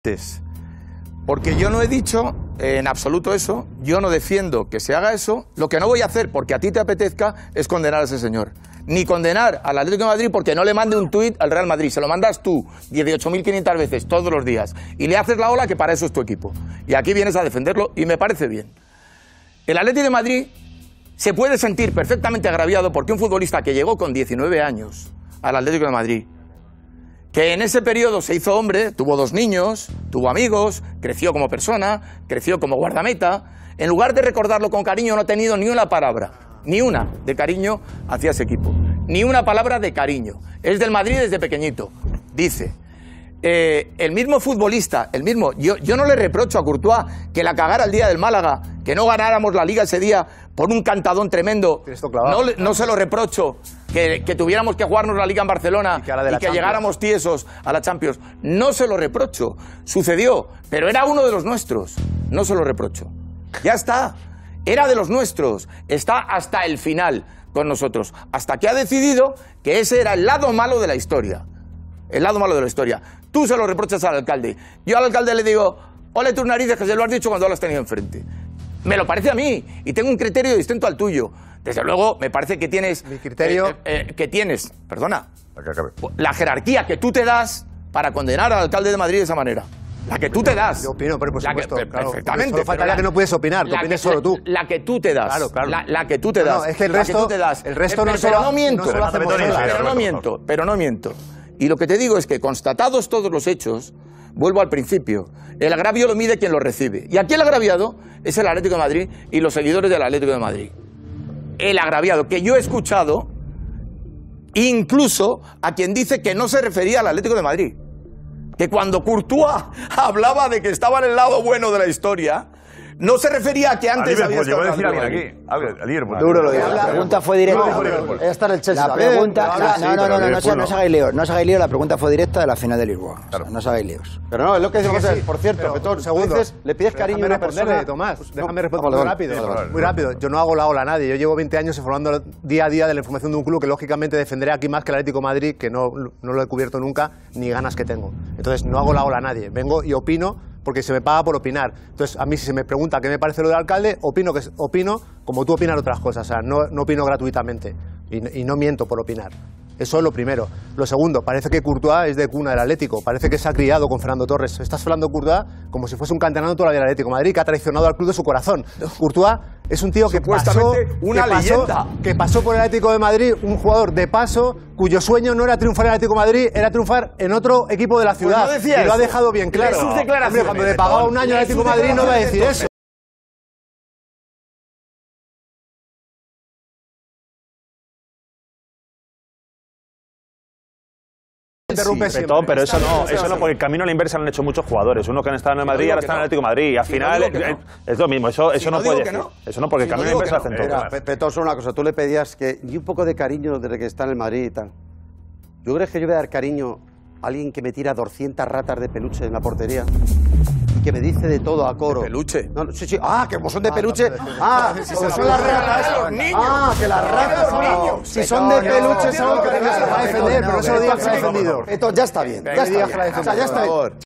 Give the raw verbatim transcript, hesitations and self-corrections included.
Porque yo no he dicho en absoluto eso, yo no defiendo que se haga eso. Lo que no voy a hacer, porque a ti te apetezca, es condenar a ese señor. Ni condenar al Atlético de Madrid porque no le mande un tuit al Real Madrid. Se lo mandas tú dieciocho mil quinientas veces todos los días y le haces la ola, que para eso es tu equipo. Y aquí vienes a defenderlo y me parece bien. El Atlético de Madrid se puede sentir perfectamente agraviado porque un futbolista que llegó con diecinueve años al Atlético de Madrid, que en ese periodo se hizo hombre, tuvo dos niños, tuvo amigos, creció como persona, creció como guardameta, en lugar de recordarlo con cariño no ha tenido ni una palabra, ni una de cariño hacia ese equipo, ni una palabra de cariño. Es del Madrid desde pequeñito. Dice, eh, el mismo futbolista, el mismo, yo, yo no le reprocho a Courtois que la cagara el día del Málaga, que no ganáramos la Liga ese día por un cantadón tremendo. No, no se lo reprocho. Que, que tuviéramos que jugarnos la Liga en Barcelona y que, y que llegáramos tiesos a la Champions. No se lo reprocho. Sucedió, pero era uno de los nuestros. No se lo reprocho. Ya está. Era de los nuestros. Está hasta el final con nosotros. Hasta que ha decidido que ese era el lado malo de la historia. El lado malo de la historia. Tú se lo reprochas al alcalde. Yo al alcalde le digo, ole tus narices, que se lo has dicho cuando lo has tenido enfrente. Me lo parece a mí. Y tengo un criterio distinto al tuyo. Desde luego, me parece que tienes... Mi criterio... Eh, eh, que tienes, perdona, la jerarquía que tú te das para condenar al alcalde de Madrid de esa manera. La que tú te das. Yo opino, pero por supuesto, que, claro, perfectamente. Solo faltaría que no puedes opinar, que opines solo tú. La, la que tú te das. Claro, claro. La, la que tú te das. No, no, es que el resto, la que tú te das. El resto eh, no, pero, solo, pero no miento. No solo hacemos pero, nada. pero no miento, pero no miento. Y lo que te digo es que, constatados todos los hechos, vuelvo al principio, el agravio lo mide quien lo recibe. Y aquí el agraviado es el Atlético de Madrid y los seguidores del Atlético de Madrid. El agraviado, que yo he escuchado incluso a quien dice que no se refería al Atlético de Madrid. Que cuando Courtois hablaba de que estaba en el lado bueno de la historia, no se refería a que antes a había estado en el alguien aquí. A Liverpool. Duro lo digo. La pregunta fue directa. Ella está en el Chelsea. La pregunta, la, no, no, no, no, no, no, no os hagáis líos. No os hagáis líos. La pregunta fue directa de la final de Lisboa. O sea, no os hagáis líos. Pero no, es lo que decimos. Sí, sí, por cierto, Petón, segundo, dices, le pides cariño a una persona. Tomás, Pues, déjame no, responder vale, muy rápido. vale, vale, muy rápido. Yo no hago la ola a nadie. Yo llevo veinte años informando día a día de la información de un club que lógicamente defenderé aquí más que el Atlético de Madrid, que no, no lo he cubierto nunca, ni ganas que tengo. Entonces no hago la ola a nadie. Vengo y opino porque se me paga por opinar. Entonces, a mí si se me pregunta qué me parece lo del alcalde, opino que opino como tú opinas otras cosas. O sea, no, no opino gratuitamente y, y no miento por opinar. Eso es lo primero. Lo segundo, parece que Courtois es de cuna del Atlético. Parece que se ha criado con Fernando Torres. Estás hablando de Courtois como si fuese un canterano toda la vida del Atlético de Madrid, que ha traicionado al club de su corazón. Courtois es un tío que pasó, una que, pasó, leyenda. que pasó por el Atlético de Madrid, un jugador de paso, cuyo sueño no era triunfar en el Atlético de Madrid, era triunfar en otro equipo de la ciudad. Pues no y lo ha dejado bien claro. Sus declaraciones. Hombre, cuando le pagaba un año al Atlético de Madrid no va a decir eso. Sí, Petón, pero eso no, eso no, porque el camino a la inversa lo han hecho muchos jugadores. Uno que han estado en el Madrid y ahora están en el Atlético de Madrid. Y al final es, es lo mismo. Eso, eso no puede decir. Eso no, porque el camino a la inversa lo hacen todos. Petón, solo una cosa. Tú le pedías que y un poco de cariño desde que está en el Madrid y tal. ¿Yo crees que yo voy a dar cariño a alguien que me tira doscientas ratas de peluche en la portería? Y que me dice de todo a coro. ¿De peluche? No, no, sí, sí. Ah, que como son de peluche. Ah, como son las ratas. Ah, que las ratas son. Si son de peluche, son que se va a defender. Pero no se lo digas que ha defendido. Esto ya está bien. Ya está bien. O sea, ya está bien.